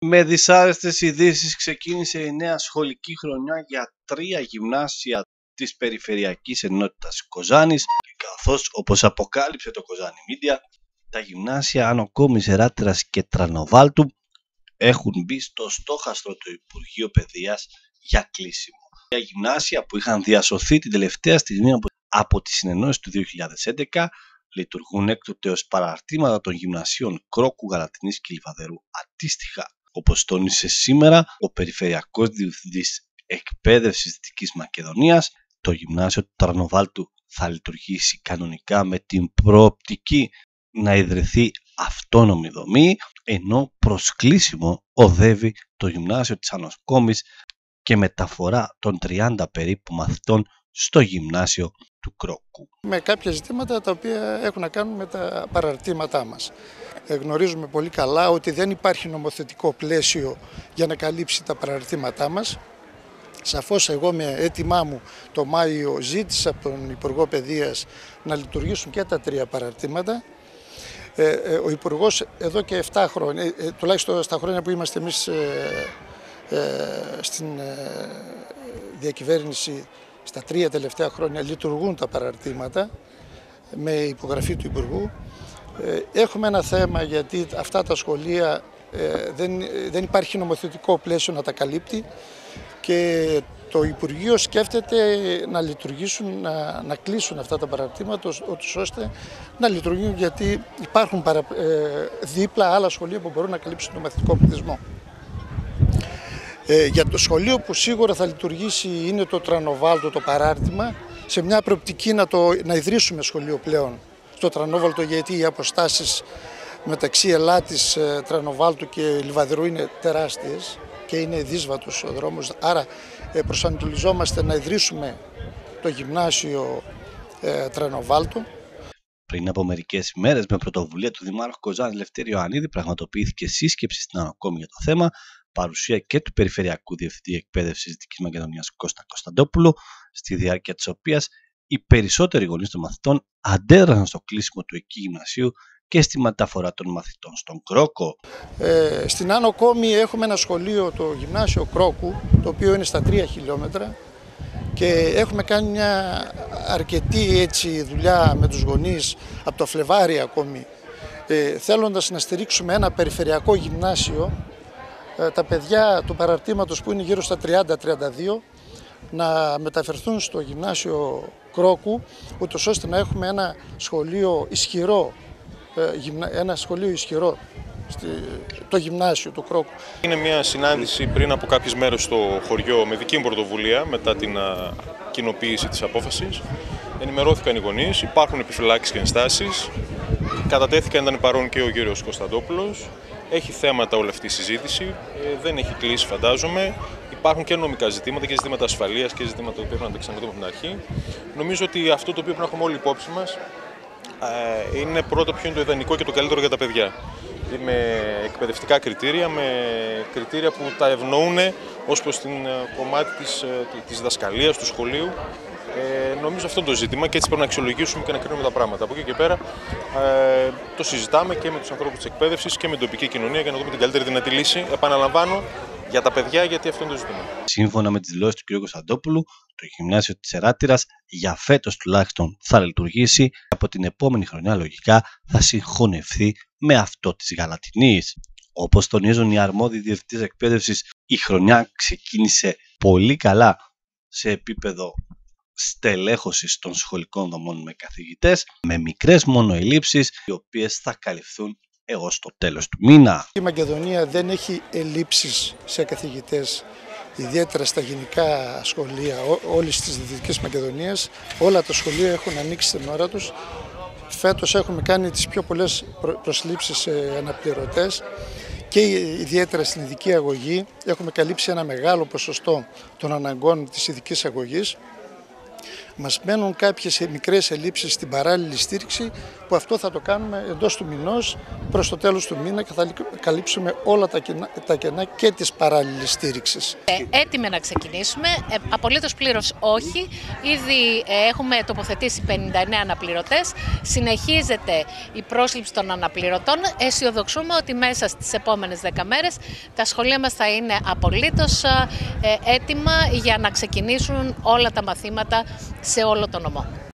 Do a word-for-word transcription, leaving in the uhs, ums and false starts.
Με δυσάρεστες ειδήσεις ξεκίνησε η νέα σχολική χρονιά για τρία γυμνάσια της Περιφερειακής Ενότητας Κοζάνης, καθώς, όπως αποκάλυψε το Κοζάνη Media, τα γυμνάσια Άνω Κόμης, Εράτηρας και Τρανοβάλτου έχουν μπει στο στόχαστρο του Υπουργείου Παιδείας για κλείσιμο. Τα γυμνάσια που είχαν διασωθεί την τελευταία στιγμή από τη συνεννόηση του δύο χιλιάδες έντεκα λειτουργούν έκτοτε ως παραρτήματα των γυμνασίων Κρόκου, Γαλατινής και Λιβαδερού αντίστοιχα. Όπως τόνισε σήμερα ο Περιφερειακός Διευθυντής Εκπαίδευσης Δυτικής Μακεδονίας, το γυμνάσιο του Τρανοβάλτου θα λειτουργήσει κανονικά με την προοπτική να ιδρυθεί αυτόνομη δομή, ενώ προς κλείσιμο οδεύει το γυμνάσιο της Άνω Κόμης και μεταφορά των τριάντα περίπου μαθητών στο γυμνάσιο του Κρόκου. Με κάποια ζητήματα τα οποία έχουν να κάνουν με τα παραρτήματά μας. Γνωρίζουμε πολύ καλά ότι δεν υπάρχει νομοθετικό πλαίσιο για να καλύψει τα παραρτήματά μας. Σαφώς εγώ με έτοιμά μου το Μάιο ζήτησα από τον Υπουργό Παιδείας να λειτουργήσουν και τα τρία παραρτήματα. Ο Υπουργός εδώ και επτά χρόνια, τουλάχιστον στα χρόνια που είμαστε εμείς στην διακυβέρνηση, στα τρία τελευταία χρόνια λειτουργούν τα παραρτήματα με υπογραφή του Υπουργού. Έχουμε ένα θέμα γιατί αυτά τα σχολεία δεν, δεν υπάρχει νομοθετικό πλαίσιο να τα καλύπτει και το Υπουργείο σκέφτεται να λειτουργήσουν, να, να κλείσουν αυτά τα παραρτήματα ώστε να λειτουργούν, γιατί υπάρχουν παρα, ε, δίπλα άλλα σχολεία που μπορούν να καλύψουν τον μαθητικό πληθυσμό. Ε, για το σχολείο που σίγουρα θα λειτουργήσει είναι το Τρανοβάλτο, το παράρτημα, σε μια προοπτική να, το, να ιδρύσουμε σχολείο πλέον στο Τρανόβαλτο, γιατί οι αποστάσεις μεταξύ Ελάτης, Τρανοβάλτου και Λιβαδερού είναι τεράστιες και είναι δύσβατος ο δρόμος, άρα ε, προσανατολιζόμαστε να ιδρύσουμε το γυμνάσιο ε, Τρανοβάλτου. Πριν από μερικές ημέρες, με πρωτοβουλία του Δημάρχου Κοζάνης Λευτέρη Ιωαννίδη, πραγματοποιήθηκε σύσκεψη στην Άνω Κόμη για το θέμα, παρουσία και του Περιφερειακού Διευθυντή Εκπαίδευσης Δυτικής Μακεδονίας Κώστα Κωνσταντόπουλου, στη διάρκεια της οποίας οι περισσότεροι γονείς των μαθητών αντέδρασαν στο κλείσιμο του εκεί γυμνασίου και στη μεταφορά των μαθητών στον Κρόκο. Ε, στην Άνω Κόμη έχουμε ένα σχολείο, το γυμνάσιο Κρόκου, το οποίο είναι στα τρία χιλιόμετρα και έχουμε κάνει μια αρκετή έτσι, δουλειά με τους γονείς από το Φλεβάρι ακόμη, ε, θέλοντας να στηρίξουμε ένα περιφερειακό γυμνάσιο, ε, τα παιδιά του παραρτήματος που είναι γύρω στα τριάντα τριάντα δύο να μεταφερθούν στο γυμνάσιο Κρόκου, ούτως ώστε να έχουμε ένα σχολείο ισχυρό, ένα σχολείο ισχυρό, το γυμνάσιο του Κρόκου. Είναι μια συνάντηση πριν από κάποιες μέρες στο χωριό με δική μου πρωτοβουλία μετά την κοινοποίηση της απόφασης. Ενημερώθηκαν οι γονείς, υπάρχουν επιφυλάξεις και ενστάσεις. Κατατέθηκαν, ήταν παρόν και ο κύριος Κωνσταντόπουλος. Έχει θέματα όλη αυτή η συζήτηση, δεν έχει κλείσει φαντάζομαι. Υπάρχουν και νομικά ζητήματα και ζητήματα ασφαλείας και ζητήματα που πρέπει να τα ξαναδούμε από την αρχή. Νομίζω ότι αυτό το οποίο πρέπει να έχουμε όλοι υπόψη μας είναι πρώτα ποιο είναι το ιδανικό και το καλύτερο για τα παιδιά. Με εκπαιδευτικά κριτήρια, με κριτήρια που τα ευνοούν ως προς την κομμάτι της, της διδασκαλίας, του σχολείου. Ε, νομίζω αυτό είναι το ζήτημα και έτσι πρέπει να αξιολογήσουμε και να κρίνουμε τα πράγματα. Από εκεί και πέρα ε, το συζητάμε και με τους ανθρώπους της εκπαίδευσης και με την τοπική κοινωνία για να δούμε την καλύτερη δυνατή λύση. Επαναλαμβάνω, για τα παιδιά, γιατί αυτό είναι το ζήτημα. Σύμφωνα με τις δηλώσεις του κ. Κωνσταντόπουλου, το γυμνάσιο της Εράτηρας για φέτος τουλάχιστον θα λειτουργήσει, από την επόμενη χρονιά λογικά θα συγχωνευτεί με αυτό της Γαλατινής. Όπως τονίζουν οι αρμόδιοι διευθυντές εκπαίδευσης, η χρονιά ξεκίνησε πολύ καλά σε επίπεδο στελέχωσης των σχολικών δομών με καθηγητές, με μικρές μόνο ελλείψεις, οι οποίες θα καλυφθούν έως το τέλος του μήνα. Η Μακεδονία δεν έχει ελλείψεις σε καθηγητές, ιδιαίτερα στα γενικά σχολεία όλης της Δυτικής Μακεδονίας. Όλα τα σχολεία έχουν ανοίξει την ώρα τους. Φέτος έχουμε κάνει τις πιο πολλές προσλήψεις σε αναπληρωτές και ιδιαίτερα στην ειδική αγωγή. Έχουμε καλύψει ένα μεγάλο ποσοστό των αναγκών της ειδικής αγωγής. Μας μένουν κάποιες μικρές ελλείψεις στην παράλληλη στήριξη, που αυτό θα το κάνουμε εντός του μηνός, προς το τέλος του μήνα, και θα καλύψουμε όλα τα κενά, τα κενά και της παράλληλης στήριξης. Ε, έτοιμοι να ξεκινήσουμε, ε, απολύτως πλήρως όχι. Ήδη ε, έχουμε τοποθετήσει πενήντα εννέα αναπληρωτές, συνεχίζεται η πρόσληψη των αναπληρωτών. Αισιοδοξούμε ότι μέσα στις επόμενες δέκα μέρες τα σχολεία μας θα είναι απολύτως ε, έτοιμα για να ξεκινήσουν όλα τα μαθήματα σε όλο το νομό.